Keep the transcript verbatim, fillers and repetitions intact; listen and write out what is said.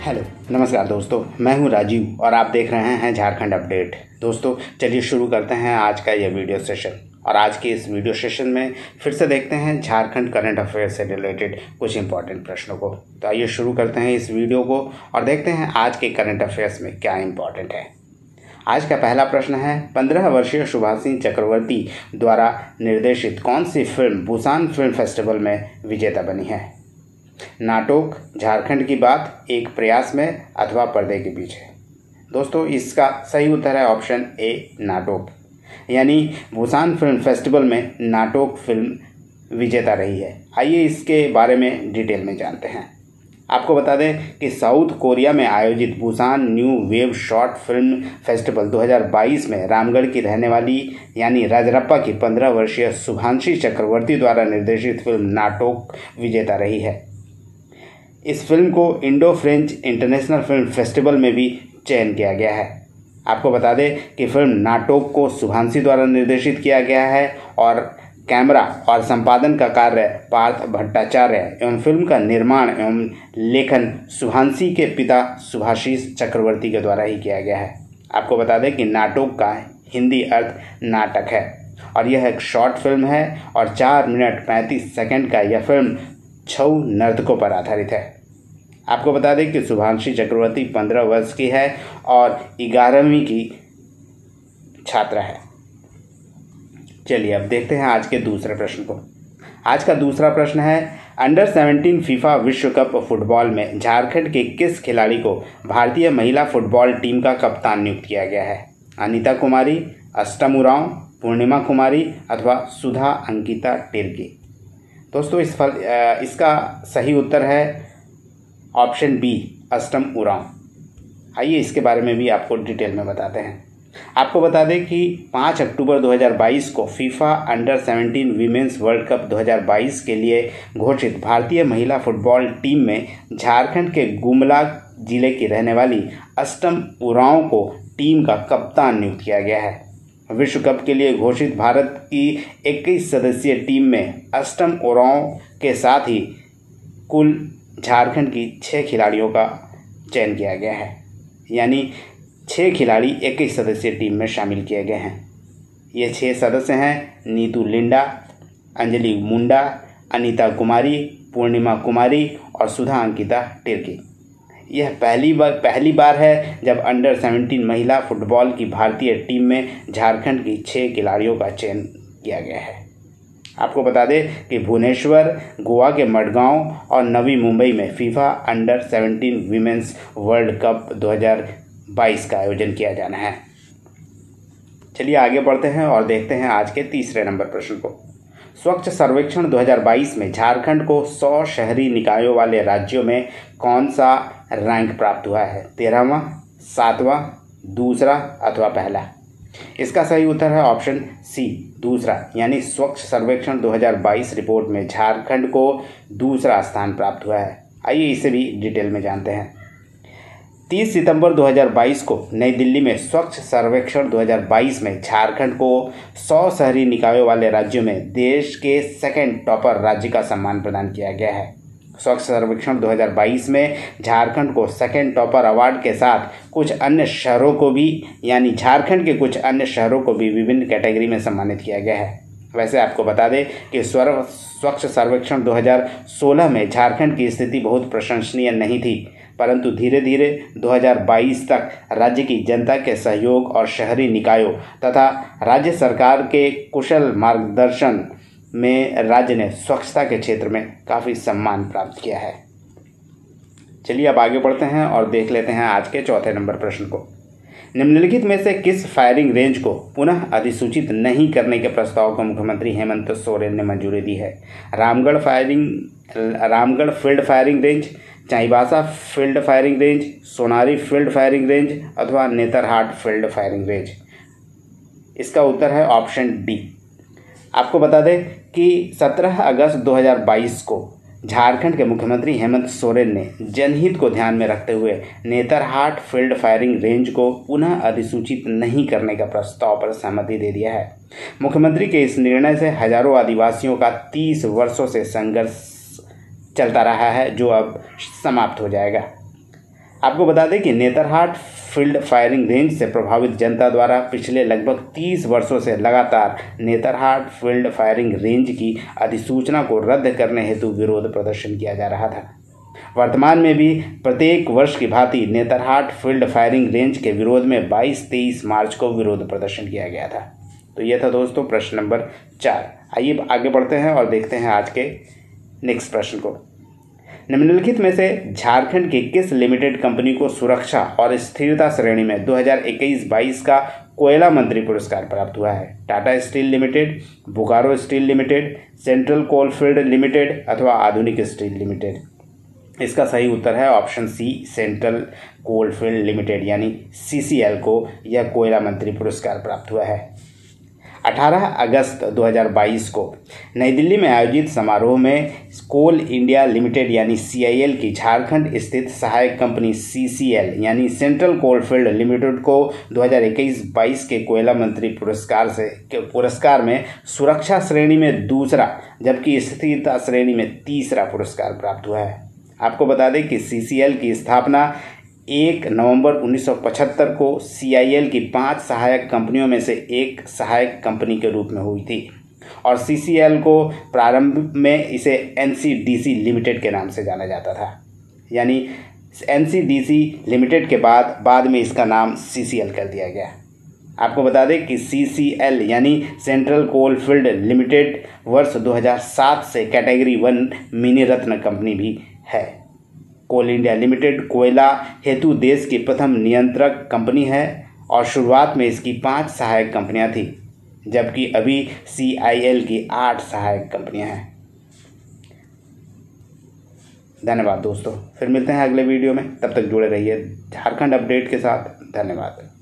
Hello नमस्कार दोस्तों, मैं हूं राजीव और आप देख रहे हैं झारखंड अपडेट। दोस्तों चलिए शुरू करते हैं आज का यह वीडियो सेशन। और आज के इस वीडियो सेशन में फिर से देखते हैं झारखंड करंट अफेयर से रिलेटेड कुछ इंपॉर्टेंट प्रश्नों को। तो आइए शुरू करते हैं इस वीडियो को और देखते हैं आज के करंट अफेयर्स में क्या इंपॉर्टेंट है। आज का पहला प्रश्न है, पंद्रह वर्षीय सुभाषिनी चक्रवर्ती द्वारा निर्देशित कौन सी फिल्म बुसान फिल्म फेस्टिवल में विजेता बनी है? नाटोक, झारखंड की बात, एक प्रयास में अथवा पर्दे के पीछे। दोस्तों इसका सही उत्तर है ऑप्शन ए, नाटोक। यानी बुसान फिल्म फेस्टिवल में नाटोक फिल्म विजेता रही है। आइए इसके बारे में डिटेल में जानते हैं। आपको बता दें कि साउथ कोरिया में आयोजित Busan new wave short film festival दो हज़ार बाईस में रामगढ़ की रहने वाली यानी राजरप्पा की पंद्रह वर्षीय शुभांशी चक्रवर्ती द्वारा निर्देशित फिल्म नाटोक विजेता रही है। इस फिल्म को Indo French international film festival में भी चयन किया गया है। आपको बता दें कि फिल्म नाटोक को शुभांशी द्वारा निर्देशित किया गया है और कैमरा और संपादन का कार्य पार्थ भट्टाचार्य एवं फिल्म का निर्माण एवं लेखन शुभांशी के पिता सुभाषिस चक्रवर्ती के द्वारा ही किया गया है। आपको बता दें कि नाटोक का हिंदी अर्थ नाटक है और यह एक शॉर्ट फिल्म है और चार मिनट पैंतीस सेकंड का यह फिल्म छह नर्तकों पर आधारित है। आपको बता दें कि शुभांशी चक्रवर्ती पंद्रह वर्ष की है और ग्यारहवीं की छात्रा है। चलिए अब देखते हैं आज के दूसरे प्रश्न को। आज का दूसरा प्रश्न है, अंडर सेवनटीन फीफा विश्व कप फुटबॉल में झारखंड के किस खिलाड़ी को भारतीय महिला फुटबॉल टीम का कप्तान नियुक्त किया गया है? अनीता कुमारी, अष्टम उरांव, पूर्णिमा कुमारी अथवा सुधा अंकिता टिर्की। दोस्तों इस फल इसका सही उत्तर है ऑप्शन बी, अष्टम उरांव। आइए इसके बारे में भी आपको डिटेल में बताते हैं। आपको बता दें कि पाँच अक्टूबर दो हज़ार बाईस को FIFA under seventeen women's world cup दो हज़ार बाईस के लिए घोषित भारतीय महिला फुटबॉल टीम में झारखंड के गुमला जिले की रहने वाली अष्टम उरांव को टीम का कप्तान नियुक्त किया गया है। विश्व कप के लिए घोषित भारत की इक्कीस सदस्यीय टीम में अष्टम उरांव के साथ ही कुल झारखंड की छः खिलाड़ियों का चयन किया गया है। यानी छः खिलाड़ी इक्कीस सदस्यीय टीम में शामिल किए गए हैं। ये छः सदस्य हैं नीतू लिंडा, अंजलि मुंडा, अनीता कुमारी, पूर्णिमा कुमारी और सुधा अंकिता टिर्की। यह पहली बार पहली बार है जब अंडर सेवनटीन महिला फुटबॉल की भारतीय टीम में झारखंड की छः खिलाड़ियों का चयन किया गया है। आपको बता दें कि भुवनेश्वर, गोवा के मडगांव और नवी मुंबई में FIFA under seventeen women's world cup दो हज़ार बाईस का आयोजन किया जाना है। चलिए आगे बढ़ते हैं और देखते हैं आज के तीसरे नंबर प्रश्न को। स्वच्छ सर्वेक्षण दो हज़ार बाईस में झारखंड को सौ शहरी निकायों वाले राज्यों में कौन सा रैंक प्राप्त हुआ है? तेरहवां, सातवां, दूसरा अथवा पहला? इसका सही उत्तर है ऑप्शन सी, दूसरा। यानी स्वच्छ सर्वेक्षण दो हज़ार बाईस रिपोर्ट में झारखंड को दूसरा स्थान प्राप्त हुआ है। आइए इसे भी डिटेल में जानते हैं। तीस सितंबर दो हज़ार बाईस को नई दिल्ली में स्वच्छ सर्वेक्षण दो हज़ार बाईस में झारखंड को सौ शहरी निकायों वाले राज्यों में देश के सेकंड टॉपर राज्य का सम्मान प्रदान किया गया है। स्वच्छ सर्वेक्षण दो हज़ार बाईस में झारखंड को सेकंड टॉपर अवार्ड के साथ कुछ अन्य शहरों को भी यानी झारखंड के कुछ अन्य शहरों को भी विभिन्न कैटेगरी में सम्मानित किया गया है। वैसे आपको बता दें कि स्वर स्वच्छ सर्वेक्षण दो हज़ार सोलह में झारखंड की स्थिति बहुत प्रशंसनीय नहीं थी, परंतु धीरे धीरे दो हज़ार बाईस तक राज्य की जनता के सहयोग और शहरी निकायों तथा राज्य सरकार के कुशल मार्गदर्शन में राज्य ने स्वच्छता के क्षेत्र में काफ़ी सम्मान प्राप्त किया है। चलिए अब आगे बढ़ते हैं और देख लेते हैं आज के चौथे नंबर प्रश्न को। निम्नलिखित में से किस फायरिंग रेंज को पुनः अधिसूचित नहीं करने के प्रस्ताव को मुख्यमंत्री हेमंत सोरेन ने मंजूरी दी है? Ramgarh firing Ramgarh field firing range, Chaibasa field firing range, Sonari field firing range अथवा नेतरहाट फील्ड फायरिंग रेंज? इसका उत्तर है ऑप्शन डी। आपको बता दें कि सत्रह अगस्त दो हज़ार बाईस को झारखंड के मुख्यमंत्री हेमंत सोरेन ने जनहित को ध्यान में रखते हुए नेतरहाट फील्ड फायरिंग रेंज को पुनः अधिसूचित नहीं करने का प्रस्ताव पर सहमति दे दिया है। मुख्यमंत्री के इस निर्णय से हजारों आदिवासियों का तीस वर्षों से संघर्ष चलता रहा है जो अब समाप्त हो जाएगा। आपको बता दें कि नेतरहाट फील्ड फायरिंग रेंज से प्रभावित जनता द्वारा पिछले लगभग तीस वर्षों से लगातार नेतरहाट फील्ड फायरिंग रेंज की अधिसूचना को रद्द करने हेतु विरोध प्रदर्शन किया जा रहा था। वर्तमान में भी प्रत्येक वर्ष की भांति नेतरहाट फील्ड फायरिंग रेंज के विरोध में बाईस तेईस मार्च को विरोध प्रदर्शन किया गया था। तो यह था दोस्तों प्रश्न नंबर चार। आइए आगे बढ़ते हैं और देखते हैं आज के नेक्स्ट प्रश्न को। निम्नलिखित में से झारखंड की किस लिमिटेड कंपनी को सुरक्षा और स्थिरता श्रेणी में दो हज़ार इक्कीस बाईस का कोयला मंत्री पुरस्कार प्राप्त हुआ है? Tata steel limited, Bokaro steel limited, central coalfield limited अथवा आधुनिक स्टील लिमिटेड? इसका सही उत्तर है option C, central coalfield limited यानी सी सी एल को यह कोयला मंत्री पुरस्कार प्राप्त हुआ है। अठारह अगस्त दो हज़ार बाईस को नई दिल्ली में आयोजित समारोह में कोल इंडिया लिमिटेड यानी सी आई एल की झारखंड स्थित सहायक कंपनी सी सी एल यानी सेंट्रल कोलफील्ड लिमिटेड को दो हज़ार इक्कीस बाईस के कोयला मंत्री पुरस्कार से के पुरस्कार में सुरक्षा श्रेणी में दूसरा जबकि स्थिरता श्रेणी में तीसरा पुरस्कार प्राप्त हुआ है। आपको बता दें कि सी सी एल की स्थापना एक नवंबर उन्नीस सौ पचहत्तर को सी आई एल की पांच सहायक कंपनियों में से एक सहायक कंपनी के रूप में हुई थी और सी सी एल को प्रारंभ में इसे N C D C limited के नाम से जाना जाता था, यानी N C D C limited के बाद बाद में इसका नाम सी सी एल कर दिया गया। आपको बता दें कि सी सी एल यानी सेंट्रल कोलफील्ड लिमिटेड वर्ष दो हज़ार सात से category one mini ratna company भी है। कोल इंडिया लिमिटेड कोयला हेतु देश की प्रथम नियंत्रक कंपनी है और शुरुआत में इसकी पांच सहायक कंपनियां थी जबकि अभी सी आई एल की आठ सहायक कंपनियां हैं। धन्यवाद दोस्तों, फिर मिलते हैं अगले वीडियो में, तब तक जुड़े रहिए झारखंड अपडेट के साथ। धन्यवाद।